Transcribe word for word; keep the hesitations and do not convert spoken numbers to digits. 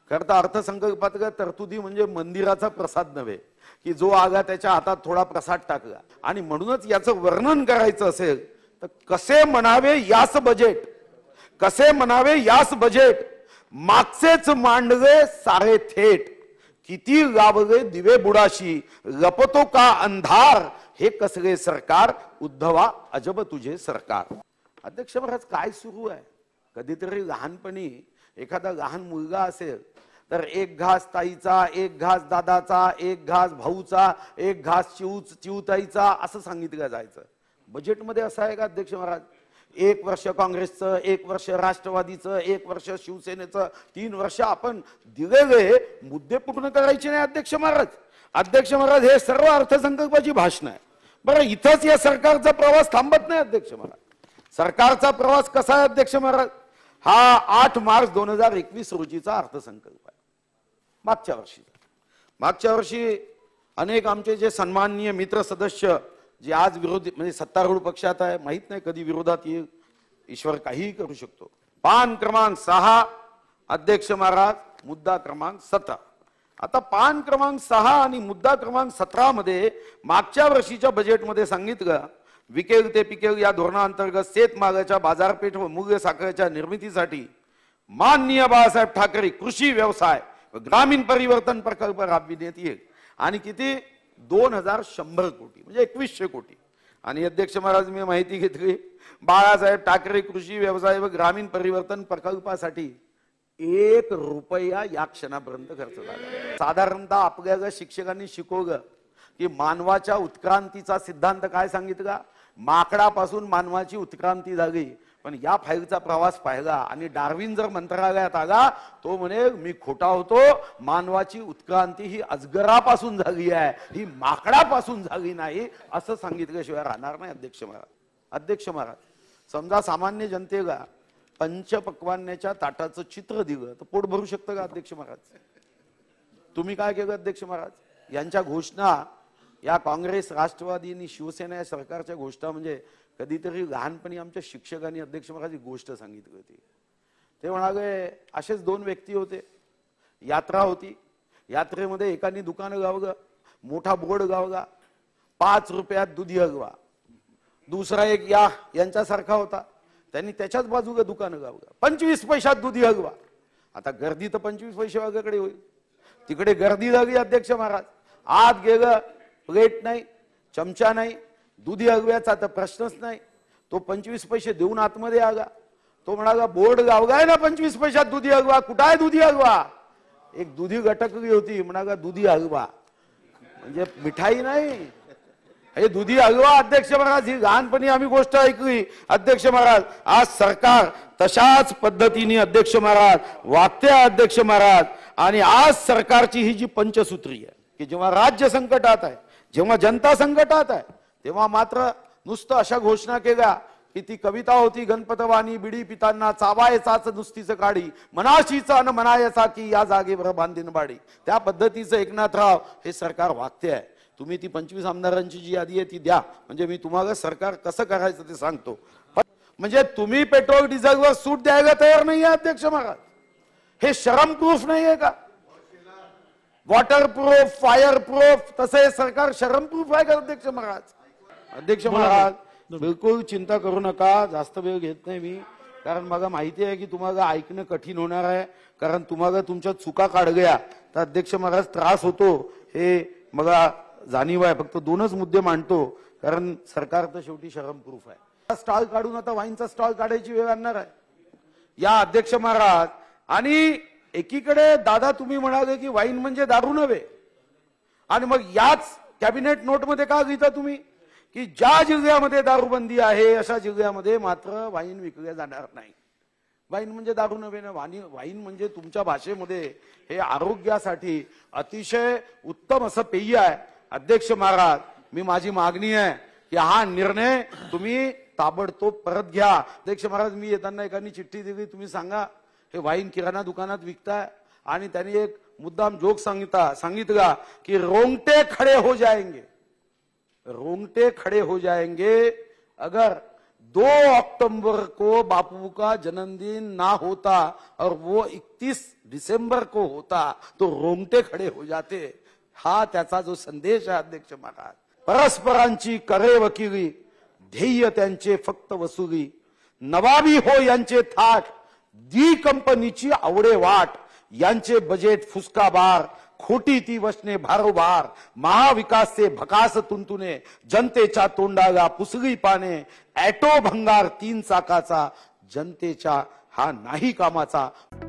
खरं तर अर्थसंकल्पात तरतुदी म्हणजे मंदिराचा प्रसाद नव्हे की जो आगा त्याच्या हातात थोडा प्रसाद टाकला, आणि म्हणूनच याचं वर्णन करायचं असेल तर कसे म्हणावे यास बजेट, कसे म्हणावे यास बजेट, मागचेच मांडवे सारे थेट, किती गावगे दिवे बुडाशी, लपतो का अंधार, हे कसले सरकार, उद्धवा अजब तुझे सरकार. अध्यक्ष महाराज काय सुरू आहे? कधीतरी लहानपणी एखादा लहान मुलगा असेल तर एक घास ताईचा, एक घास दादाचा, एक घास भाऊचा, एक घास चिऊ चिऊताईचा असं सांगितलं जायचं. बजेटमध्ये असं आहे का अध्यक्ष महाराज? एक वर्ष काँग्रेसचं, एक वर्ष राष्ट्रवादीचं, एक वर्ष शिवसेनेचं, तीन वर्ष आपण दिलेले मुद्दे पूर्ण करायचे नाही अध्यक्ष महाराज. अध्यक्ष महाराज हे सर्व अर्थसंकल्पाची भाषण आहे. बरं, इथंच या सरकारचा प्रवास थांबत नाही अध्यक्ष महाराज. सरकारचा प्रवास कसा आहे अध्यक्ष महाराज? हा आठ मार्च दोन हजार एकवीस रोजीचा अर्थसंकल्प आहे, मागच्या वर्षी. मागच्या वर्षी अनेक आमचे जे सन्माननीय मित्र सदस्य जे आज विरोधी म्हणजे सत्तारूढ पक्षात आहे, माहित नाही कधी विरोधात येईल, ईश्वर काहीही करू शकतो. पान क्रमांक सहा अध्यक्ष महाराज, मुद्दा क्रमांक सतरा. आता पान क्रमांक सहा आणि मुद्दा क्रमांक सतरा मध्ये मागच्या वर्षीच्या बजेटमध्ये सांगितलं, विकेल ते पिकेल या धोरणाअंतर्गत शेतमालाच्या बाजारपेठ व मूल्य साखळीच्या निर्मितीसाठी माननीय बाळासाहेब ठाकरे कृषी व्यवसाय व ग्रामीण परिवर्तन प्रकल्प राबविण्यात येईल. आणि किती? दोन हजार शंभर कोटी म्हणजे एकवीसशे कोटी. आणि अध्यक्ष महाराज मी माहिती घेतली, बाळासाहेब ठाकरे कृषी व्यवसाय व ग्रामीण परिवर्तन प्रकल्पासाठी एक रुपया या क्षणापर्यंत खर्च झाला. साधारणतः आपल्याला शिक्षकांनी शिकवलं की मानवाच्या उत्क्रांतीचा सिद्धांत काय सांगितला, माकडापासून मानवाची उत्क्रांती झाली. पण या फाईलचा प्रवास पाहिला आणि डार्विन जर मंत्रालयात आला तो म्हणे मी खोटा होतो, मानवाची उत्क्रांती ही अजगरापासून झाली आहे, ही माकडापासून झाली नाही, असं सांगितल्याशिवाय राहणार नाही अध्यक्ष महाराज. अध्यक्ष महाराज, समजा सामान्य जनतेला पंचपक्वान्याच्या ताटाचं चित्र दिलं तर पोट भरू शकतं का अध्यक्ष महाराज? तुम्ही काय केलं अध्यक्ष महाराज? यांच्या घोषणा, या काँग्रेस राष्ट्रवादी आणि शिवसेना या सरकारच्या घोषणा म्हणजे कधीतरी लहानपणी आमच्या शिक्षकांनी अध्यक्ष महाराज एक गोष्ट सांगितली होती. ते म्हणाले असेच दोन व्यक्ती होते, यात्रा होती, यात्रेमध्ये एकाने दुकान गावलं, मोठा बोर्ड गावला, पाच रुपयात दुधी हलवा. दुसरा एक या यांच्यासारखा होता, त्यांनी त्याच्याच बाजूला दुकान गावलं, पंचवीस पैशात दुधी हलवा. आता गर्दी तर पंचवीस पैसे वाग्याकडे होईल, तिकडे गर्दी लागली अध्यक्ष महाराज. आत गेलं, प्लेट नाही, चमचा नाही, दुधी हलव्याचा तर प्रश्नच नाही. तो पंचवीस पैसे देऊन आतमध्ये आला. तो म्हणाला बोर्ड गावगाय ना पंचवीस पैशात दुधी हलवा, कुठं आहे दुधी हलवा? एक दुधी गटकली होती, म्हणाला दुधी हलवा म्हणजे मिठाई नाही, हे दुधी हलवा. अध्यक्ष महाराज ही लहानपणी आम्ही गोष्ट ऐकली अध्यक्ष महाराज. आज सरकार तशाच पद्धतीने अध्यक्ष महाराज वागते अध्यक्ष महाराज. आणि आज सरकारची ही जी पंचसूत्री आहे की जेव्हा राज्य संकटात आहे, जेव्हा जनता संकटात आहे, तेव्हा मात्र नुसतं अशा घोषणा केल्या की ती कविता होती, गणपतवाणी बिडी पितांना चावायचाच नुसतीच काढी, मनाशीचा अन म्हणायचा की या जागेवर बांधीन बाडी. त्या पद्धतीचं एकनाथराव हे सरकार वागते आहे. तुम्ही ती पंचवीस आमदारांची जी यादी आहे ती द्या, म्हणजे मी तुम्हाला सरकार कसं करायचं ते सांगतो. म्हणजे तुम्ही पेट्रोल डिझेलवर सूट द्यायला तयार नाही आहे अध्यक्ष महाराज. हे शरम प्रूफ नाही आहे का? वॉटर प्रूफ, फायर प्रूफ, तसं हे सरकार शरम प्रूफ आहे का अध्यक्ष महाराज? अध्यक्ष महाराज बिलकुल चिंता करू नका, जास्त वेळ घेत नाही मी, कारण मला माहिती आहे की तुम्हाला ऐकणं कठीण होणार आहे, कारण तुम्हाला तुमच्या चुका काढल्या तर अध्यक्ष महाराज त्रास होतो, हे मला जाणीव आहे. फक्त दोनच मुद्दे मांडतो, कारण सरकार तर शेवटी शरम प्रूफ आहे. स्टॉल काढून आता वाईनचा स्टॉल काढायची वेळ आणणार आहे या अध्यक्ष महाराज. आणि एकीकडे दादा तुम्ही म्हणाले की वाईन म्हणजे दारू नव्हे, आणि मग याच कॅबिनेट नोटमध्ये का लिहिता तुम्ही की ज्या जिल्ह्यामध्ये दारूबंदी आहे अशा जिल्ह्यामध्ये मात्र वाईन विकल्या जाणार नाही. वाईन म्हणजे दारू नव्हे ना, वाणी वाईन म्हणजे तुमच्या भाषेमध्ये हे आरोग्यासाठी अतिशय उत्तम असं पेय आहे. अध्यक्ष महाराज मी माझी मागणी आहे की हा निर्णय तुम्ही ताबडतोब परत घ्या. अध्यक्ष महाराज मी येताना एकानी चिठ्ठी दिली, तुम्ही सांगा हे वाईन किराणा दुकानात विकताय, आणि त्यांनी एक मुद्दाम जोक सांगितला सांगितला की रोंगटे खड़े हो जाएंगे, रोंगटे खड़े हो जाएंगे अगर दो अक्टूबर को बापू का जन्मदिन ना होता और वो इकतीस दिसंबर को होता तो रोंगटे खडे हो जाते. हा त्याचा जो संदेश आहे अध्यक्ष महाराज. परस्परांची करे वकिली, ध्येय त्यांचे फक्त वसुली, नवाबी हो यांचे थाट, दी कंपनीची आवडे वाट, यांचे बजेट फुसकाबार, खोटी ती वचने भारोभार, महाविकासचे भकास तुंतुने, जनतेच्या तोंडाला पुसली पाने, ॲटो भंगार तीन चाकाचा, जनतेच्या हा नाही कामाचा.